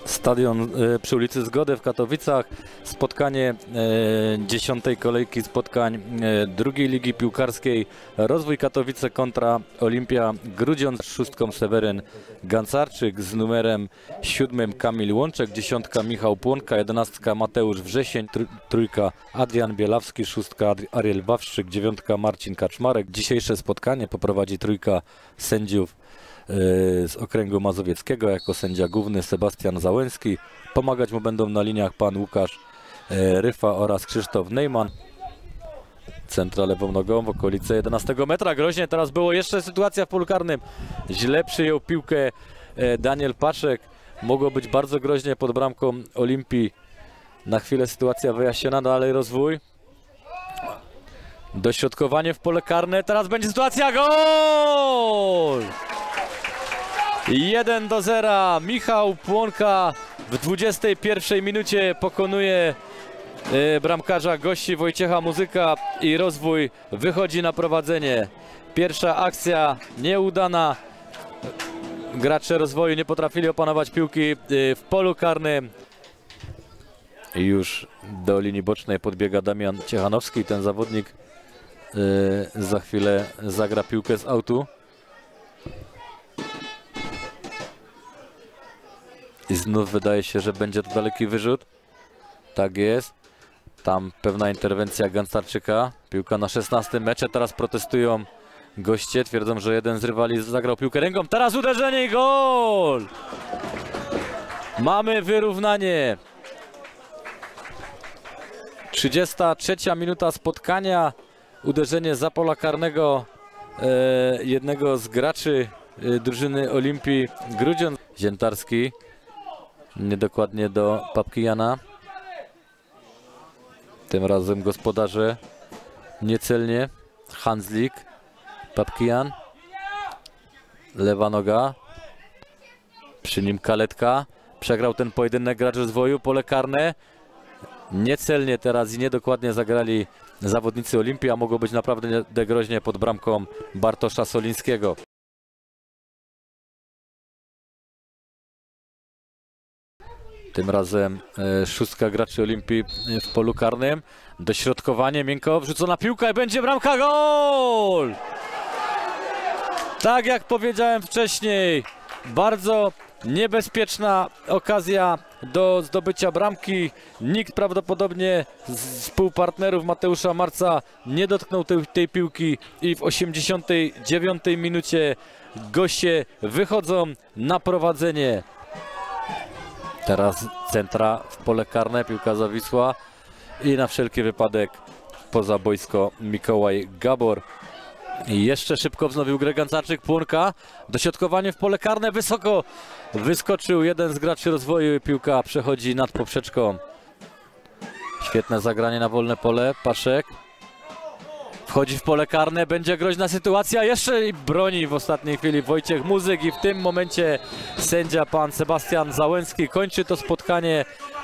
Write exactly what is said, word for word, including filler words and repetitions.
Stadion y, przy ulicy Zgody w Katowicach. Spotkanie y, dziesiątej kolejki spotkań y, drugiej ligi piłkarskiej. Rozwój Katowice kontra Olimpia Grudziądz. Z szóstką Seweryn Gancarczyk, z numerem siódmym Kamil Łączek, dziesiątka Michał Płonka, jedenastka Mateusz Wrzesień, tr trójka Adrian Bielawski, szóstka Ariel Wawrzyk, dziewiątka Marcin Kaczmarek. Dzisiejsze spotkanie poprowadzi trójka sędziów z okręgu mazowieckiego, jako sędzia główny Sebastian Załęski. Pomagać mu będą na liniach pan Łukasz Ryfa oraz Krzysztof Neyman. Centra lewą nogą w okolice jedenastego metra. Groźnie teraz było jeszcze sytuacja w polu karnym. Źle przyjął piłkę Daniel Paczek. Mogło być bardzo groźnie pod bramką Olimpii. Na chwilę sytuacja wyjaśniona, dalej Rozwój. Dośrodkowanie w pole karne. Teraz będzie sytuacja. Gol! jeden do zera. Michał Płonka w dwudziestej pierwszej minucie pokonuje y, bramkarza gości Wojciecha Muzyka i Rozwój wychodzi na prowadzenie. Pierwsza akcja nieudana. Gracze Rozwoju nie potrafili opanować piłki y, w polu karnym. I już do linii bocznej podbiega Damian Ciechanowski. Ten zawodnik y, za chwilę zagra piłkę z autu. I znów wydaje się, że będzie to daleki wyrzut. Tak jest. Tam pewna interwencja Gancarczyka. Piłka na szesnastym metrze. Teraz protestują goście. Twierdzą, że jeden z rywali zagrał piłkę ręką. Teraz uderzenie i gol! Mamy wyrównanie. trzydziesta trzecia minuta spotkania. Uderzenie za pola karnego e, jednego z graczy e, drużyny Olimpii Grudziądz. Ziętarski. Niedokładnie do Papkijana. Tym razem gospodarze niecelnie. Hanslik, Papkijan. Lewa noga. Przy nim Kaletka. Przegrał ten pojedynek gracz Rozwoju. Pole karne. Niecelnie teraz i niedokładnie zagrali zawodnicy Olimpii, a mogło być naprawdę groźnie pod bramką Bartosza Solińskiego. Tym razem e, szóstka graczy Olimpii w polu karnym. Dośrodkowanie, miękko wrzucona piłka i będzie bramka, gol! Tak jak powiedziałem wcześniej, bardzo niebezpieczna okazja do zdobycia bramki. Nikt prawdopodobnie z współpartnerów Mateusza Marca nie dotknął tej, tej piłki i w osiemdziesiątej dziewiątej minucie goście wychodzą na prowadzenie. Teraz centra w pole karne, piłka zawisła i na wszelki wypadek poza boisko Mikołaj Gabor. I jeszcze szybko wznowił grę Gancarczyk, Płonka, dośrodkowanie w pole karne, wysoko wyskoczył jeden z graczy Rozwoju i piłka przechodzi nad poprzeczką. Świetne zagranie na wolne pole, Paszek. Wchodzi w pole karne, będzie groźna sytuacja, jeszcze i broni w ostatniej chwili Wojciech Muzyk i w tym momencie sędzia pan Sebastian Załęski kończy to spotkanie